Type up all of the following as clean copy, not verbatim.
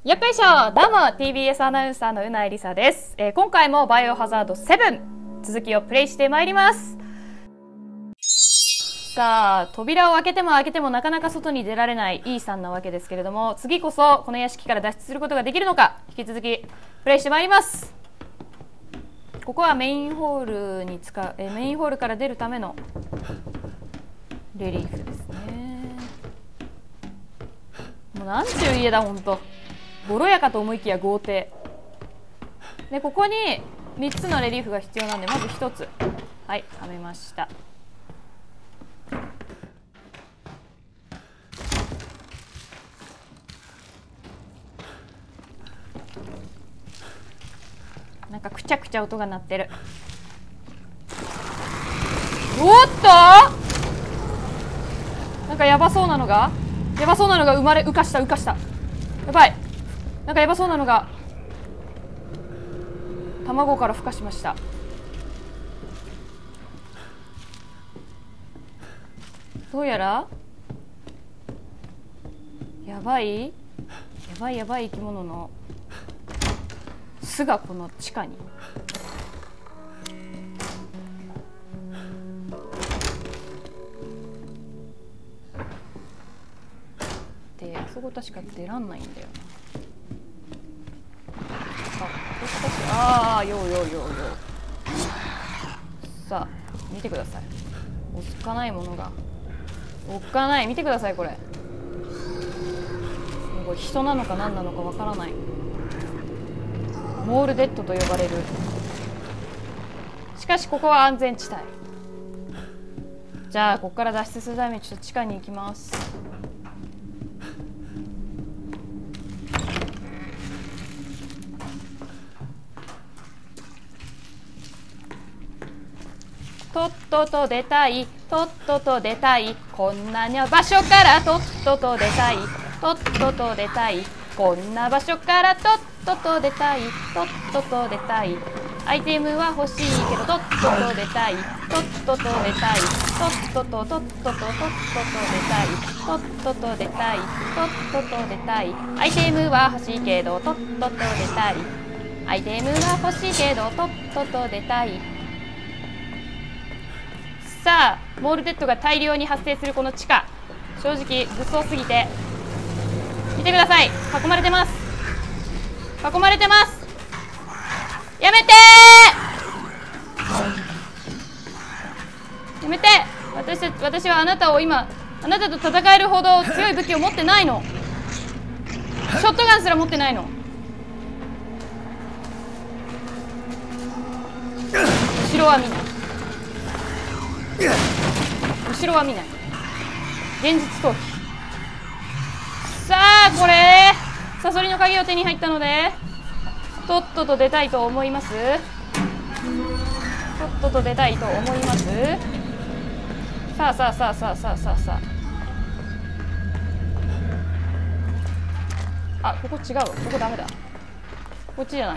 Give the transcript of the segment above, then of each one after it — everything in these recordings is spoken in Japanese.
よっこいしょ。どうも TBS アナウンサーのうないりさです。今回もバイオハザード7続きをプレイしてまいります。さあ、扉を開けても開けてもなかなか外に出られない E さんなわけですけれども、次こそこの屋敷から脱出することができるのか、引き続きプレイしてまいります。ここはメインホールにメインホールから出るためのレリーフですね。もうなんちゅう家だほんと。ボロやかと思いきや豪邸で、ここに3つのレリーフが必要なんで、まず1つ、はい、はめました。なんかくちゃくちゃ音が鳴ってる。おっと、なんかやばそうなのが浮かした。やばい、なんかやばそうなのが卵から孵化しました。どうやらやばい生き物の巣がこの地下に。で、あそこ確か出らんないんだよな。よさあ見てください。おっかないものがおっかない。見てください、これ人なのか何なのかわからないモールデッドと呼ばれる。しかしここは安全地帯。じゃあここから脱出するためにちょっと地下に行きます。とっとと出たい、とっとと出たい、こんな場所からとっとと出たい、とっとと出たい、こんな場所からとっとと出たい、とっとと出たい。アイテムは欲しいけどとっとと出たい、とっとと出たい、とっとととっとととっとと出たい、とっとと出たい、とっとと出たい。アイテムは欲しいけどとっとと出たい、アイテムは欲しいけどとっとと出たい。さあ、モールデッドが大量に発生するこの地下、正直物騒すぎて、見てください、囲まれてます。やめてー、やめて。私はあなたと戦えるほど強い武器を持ってないの。ショットガンすら持ってないの。後ろは見ない。現実逃避。さあ、これサソリの鍵を手に入ったのでとっとと出たいと思います。さあ、ここ違うわ。ここダメだ。こっちじゃない。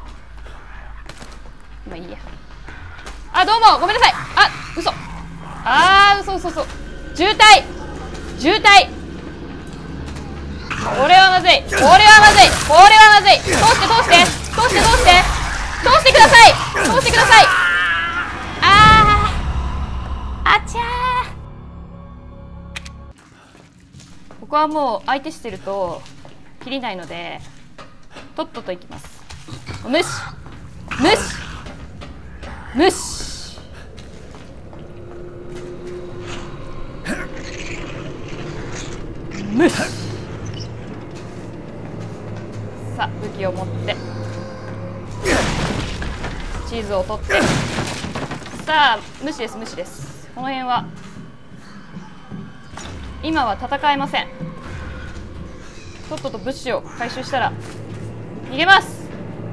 まあいいや。あ、どうもごめんなさい。嘘。渋滞。これはまずい。通してください。あちゃー。ここはもう相手してると切りないのでとっとと行きます。無視。さあ、武器を持ってチーズを取って、さあ無視です。この辺は今は戦えません。とっとと物資を回収したら逃げます。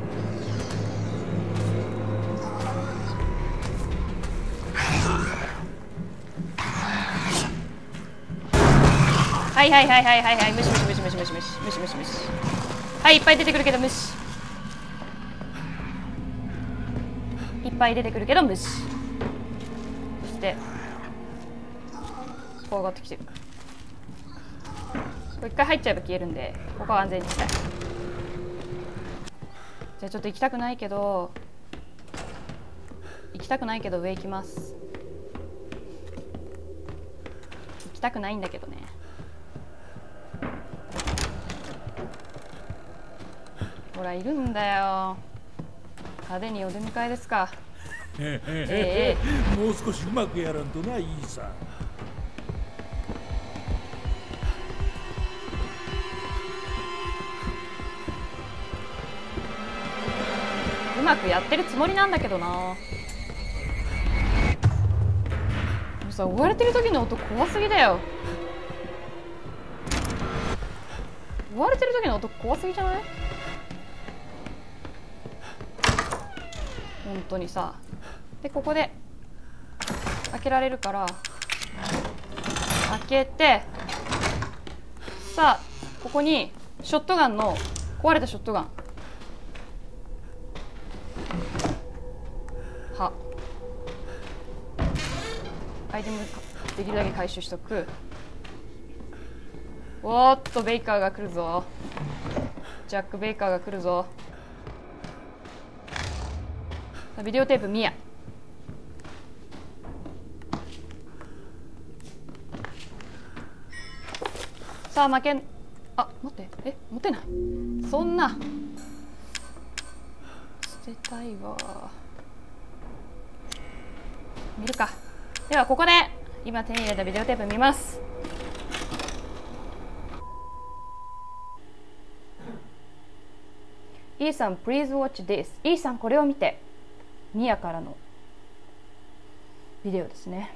はい、無視。はい、いっぱい出てくるけど無視。そしてこう上がってきてる。これ一回入っちゃえば消えるんで、ここは安全にしたい。 じゃあちょっと行きたくないけど上行きます。行きたくないんだけどね。ほらいるんだよ。派手にお出迎えですか。 もう少しうまくやらんとな、いいさ。 うまくやってるつもりなんだけどな。でもさ、追われてる時の音怖すぎだよ。追われてる時の音怖すぎじゃない？本当にさ。でここで開けられるから開けて、さあここにショットガンの壊れたショットガンはアイテムできるだけ回収しとく。おーっとベイカーが来るぞ。ジャック・ベイカーが来るぞ。ビデオテープミヤ。さあ負けん。あ、待って、持てない。そんな捨てたいわ。見るか。ではここで今手に入れたビデオテープ見ます。イーさん please watch this。 イーさんこれを見て。ミヤからのビデオですね。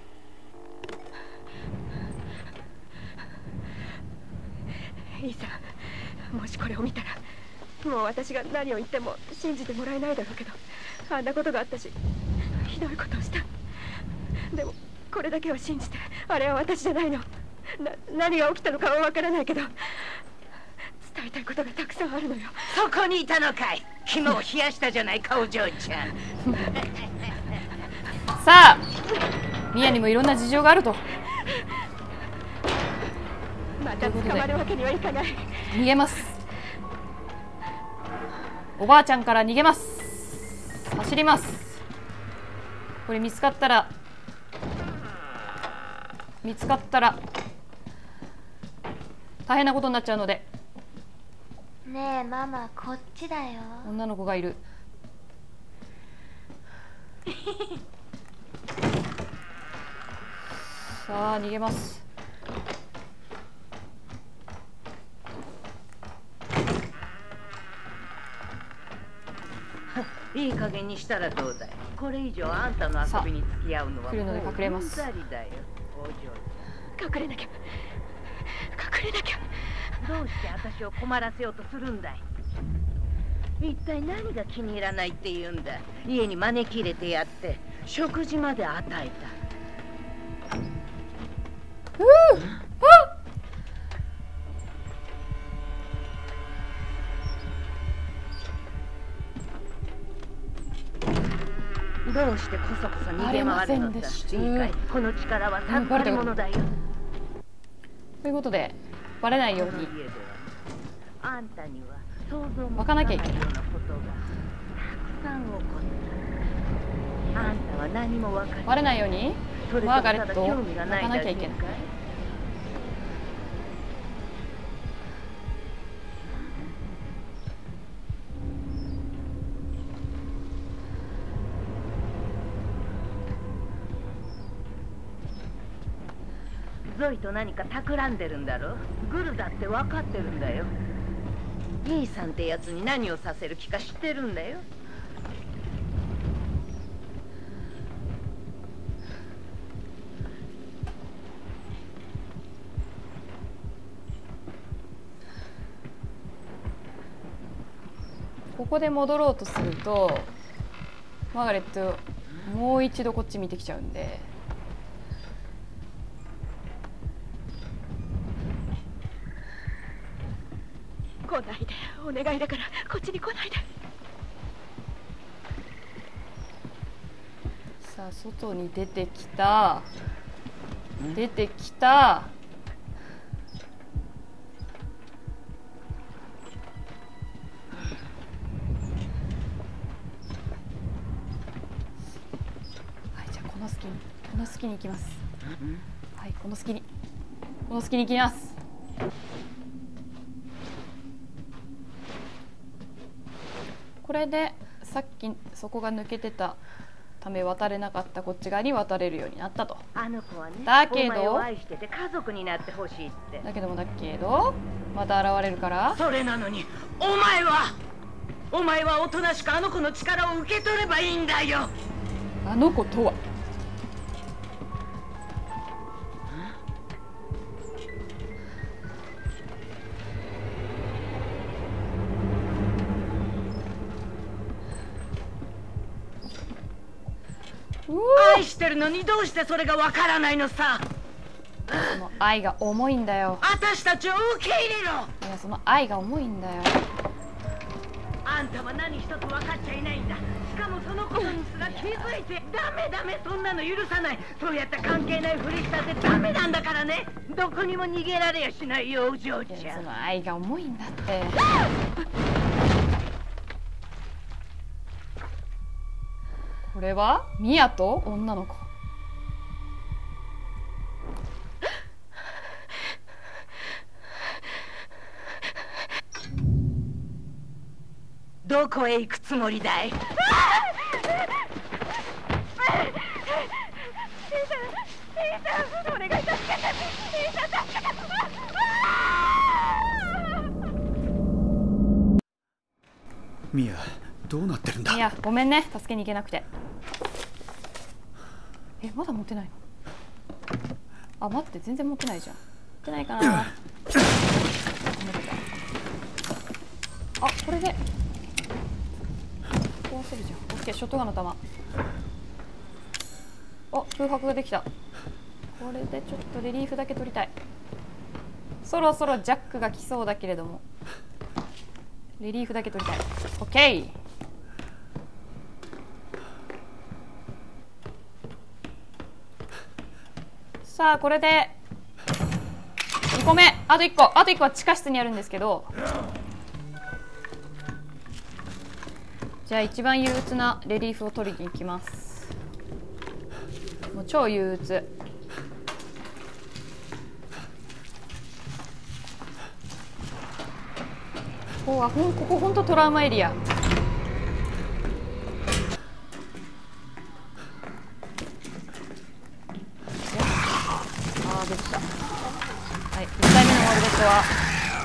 イーさん、もしこれを見たらもう私が何を言っても信じてもらえないだろうけど、あんなことがあったしひどいことをした。でもこれだけは信じて、あれは私じゃないの。何が起きたのかはわからないけど伝えたいことがたくさんあるのよ。 そこにいたのかい。肝を冷やしたじゃないか、お嬢ちゃん。 さあミヤにもいろんな事情があると。 また捕まるわけにはいかない。 逃げます。おばあちゃんから逃げます。走ります。これ見つかったら大変なことになっちゃうので。 ねえママ、こっちだよ。 女の子がいる。さあ逃げます。 いい加減にしたらどうだい。これ以上あんたの遊びに付き合うのは来るので隠れます。 もううんざりだよ、お嬢ちゃん。 隠れなきゃ、隠れなきゃ。 どうして私を困らせようとするんだい。一体何が気に入らないって言うんだ。家に招き入れてやって食事まで与えた。どうしてこそこそ逃げ回るのだ。いいかい、この力はたったりものだよ。 ということでバレないようにあんたには想像も分かなきゃいけないようなことがたくさん起こった。あんたは何も分かりバレないようにマーガレットを分かなきゃいけない。 ゾイと何か企んでるんだろ。グルだって分かってるんだよ。イーさんってやつに何をさせる気か知ってるんだよ。 ここで戻ろうとするとマーガレットもう一度こっち見てきちゃうんで。 来ないで、お願いだからこっちに来ないで。 さあ外に出てきた。出てきた。 隙に行きます。はい、この隙に行きます。これでさっきそこが抜けてたため渡れなかったこっち側に渡れるようになったと。 あの子はね、 だけどお前を愛してて家族になってほしいって。 だけどまた現れるから。 それなのにお前はおとなしくあの子の力を受け取ればいいんだよ。 あの子とは愛してるのにどうしてそれがわからないのさ。 その愛が重いんだよ。 私たちを受け入れろ。 いや、その愛が重いんだよ。 あんたは何一つ分かっちゃいないんだ。しかもそのことにすら気づいて。ダメ、そんなの許さない。そうやって関係ないふりしたってダメなんだからね。どこにも逃げられやしないよ、お嬢ちゃん。 その愛が重いんだって。これはミヤと女の子。 どこへ行くつもりだい？お願い助けて。 ミヤ、どうなってるんだ。 いや、ごめんね、助けに行けなくて。まだ持ってないの？あ、待って、全然持ってないじゃん。持ってないかな。あ、これで壊せるじゃん。オッケー、ショットガンの弾。あ、空白ができた。これでちょっとレリーフだけ取りたい。そろそろジャックが来そうだけれども、レリーフだけ取りたい。オッケー。さあ、これで2個目。あと1個は地下室にあるんですけど、じゃあ一番憂鬱なレリーフを取りに行きます。もう超憂鬱。ここほんとトラウマエリア。できた。はい、1体目のモルベットは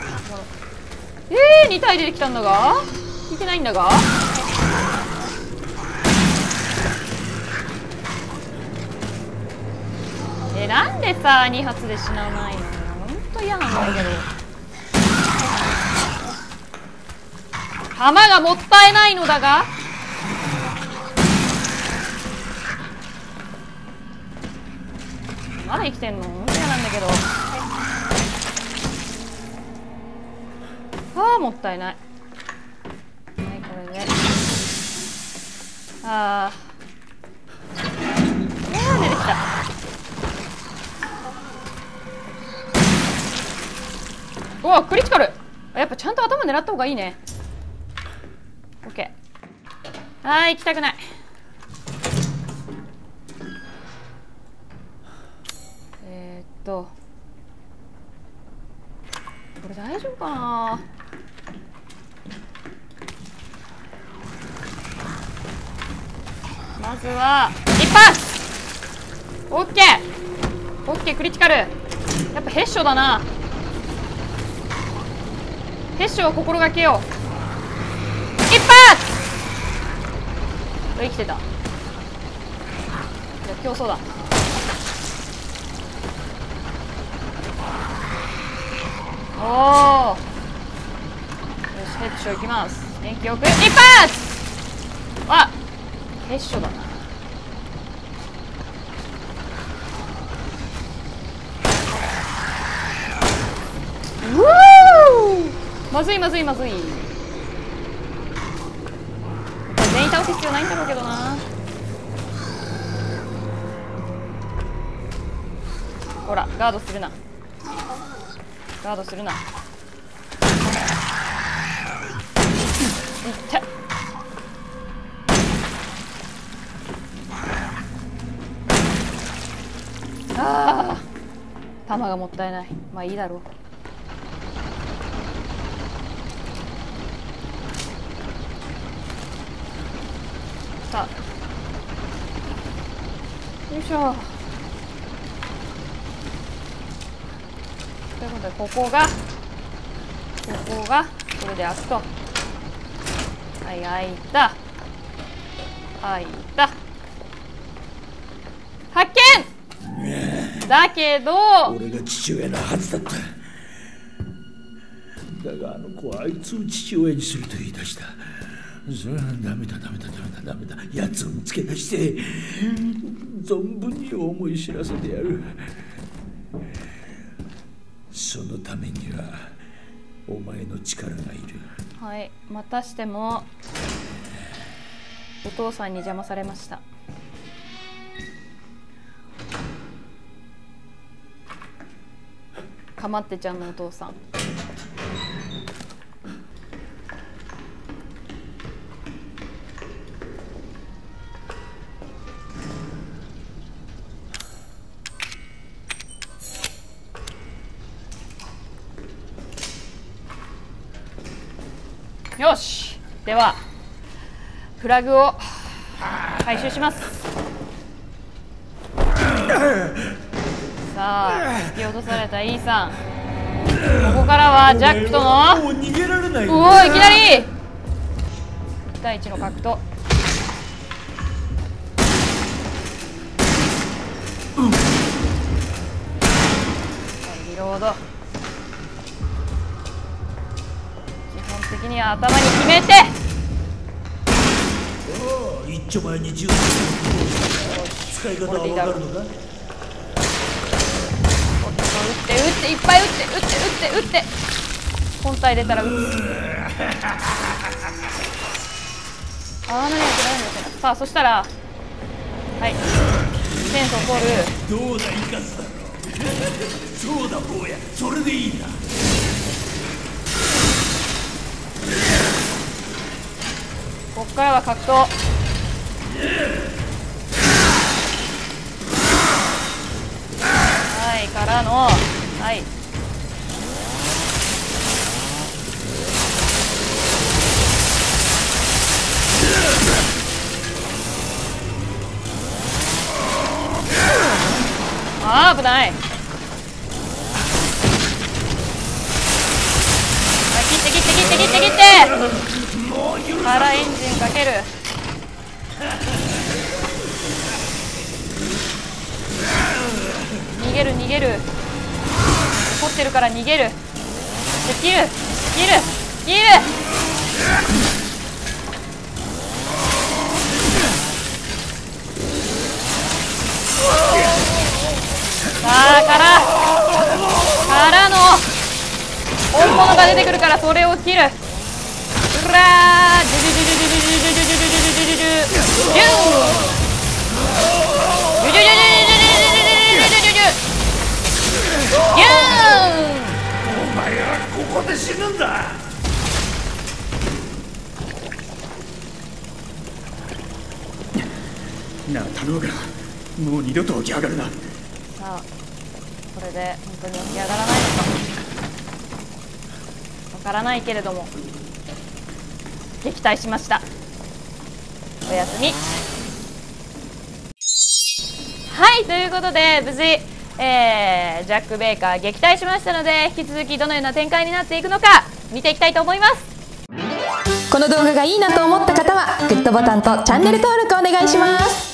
2体出てきたんだが、いけないんだが。なんでさ2発で死なないの？ほんと嫌なんだけど。弾がもったいないのだが。まだ生きてんの？ほんと嫌なんだけど。もったいない。はい、これで。出てきた。おお、クリティカル。やっぱちゃんと頭狙った方がいいね。オッケー。行きたくない。これ大丈夫かな。まずは一発。オッケー、オッケー、クリティカル。やっぱヘッショだな。ヘッショを心がけよう。一発。生きてた。いや、競争だ。おお、よし、ヘッショいきます。元気よく一発。ヘッショだな。まずい。全員倒す必要ないんだろうけどな。ほら、ガードするな。いった。 弾がもったいない。まあいいだろう。さあ、よいしょ。ということで、ここがこれで開くと。はい、開いた。開いた。発見。だけど俺が父親のはずだった。だがあの子はあいつを父親にすると言い出した。それはダメだ。奴を見つけ出して存分に思い知らせてやる。そのためにはお前の力がいる。 はい、またしてもお父さんに邪魔されました。かまってちゃんのお父さん。よし、ではフラグを回収します。さあ、引き落とされたイーさん、ここからはジャックとのもう逃げられない。 おお、いきなり1対1の格闘。リロード。基本的には頭に決めて、 一丁前に銃を使い方は分かるのか。 撃っていっぱい撃って本体出たら撃つ。何やってない。さあ、そしたらはい、センスを取る。 どうだいかずだろう。そうだ坊や、それでいいんだ。 こっからは格闘。はいからのはい。あー、危ない。切ってからエンジンかける。逃げる。怒ってるから逃げる。で、切る。さあ、からの本物が出てくるから、それを切る。うらー、 お前はここで死ぬんだ。 なあ、頼むからもう二度と起き上がるな。 さあ、これで本当に起き上がらないのかわからないけれども、撃退しました。おやすみ。はい、ということで無事、ジャック・ベイカー撃退しましたので、引き続きどのような展開になっていくのか見ていきたいと思います。 この動画がいいなと思った方はグッドボタンとチャンネル登録お願いします。